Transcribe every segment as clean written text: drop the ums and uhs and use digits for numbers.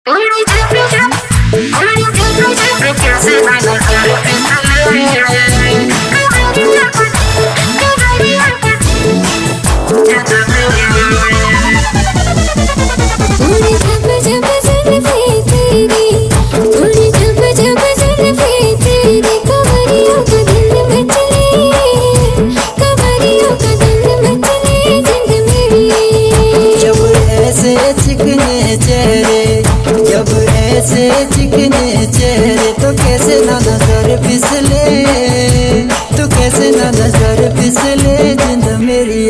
चिकने चेहरे तो कैसे ना नजर फिसले, तो कैसे ना नजर फिसले जिंद मेरी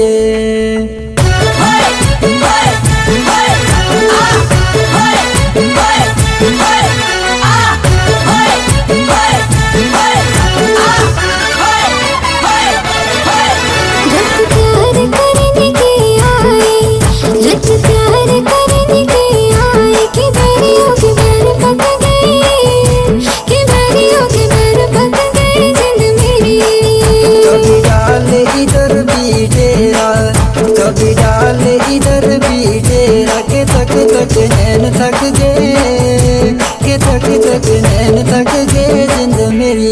कभी डाल इधर भी डेरा के तक नैन थक गए, के तक नैन थक गए जिंद मेरी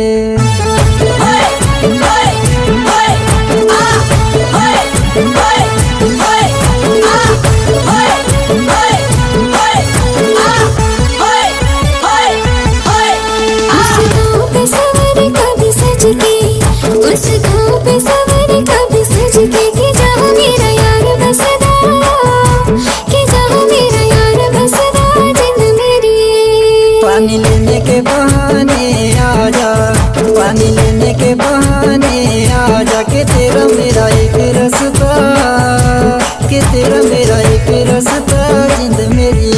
पानी लेने के बहाने आजा, पानी लेने के बहाने आजा के तेरा मेरा एक रास्ता, के तेरा मेरा एक रास्ता जिंद मेरी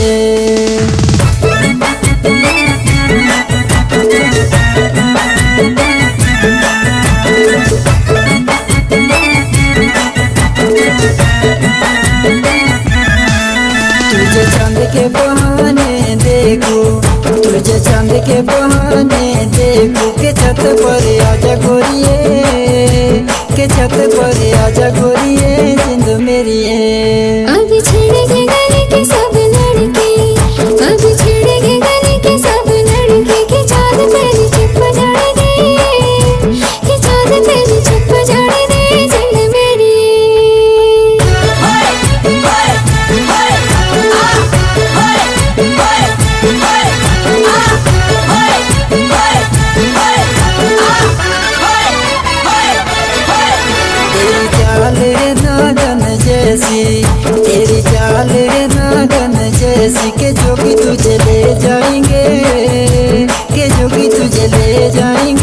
तुझे चांद के बहाने देखो, तुझे चांद के बहाने देखो के छत पर आजा गोरिए, के छत पर आजा गोरिए जिंद मेरी अभी छिड़ेंगे गले के सब लड़के, अभी छिड़ेंगे गले के सब लड़के के चांद मेरी छत जाने दे, के चांद मेरी छत जाने दे जिंद मेरी तेरी चाल रे नागन जैसी के जोगी तुझे ले जाएंगे, के जोगी तुझे ले जाएंगे।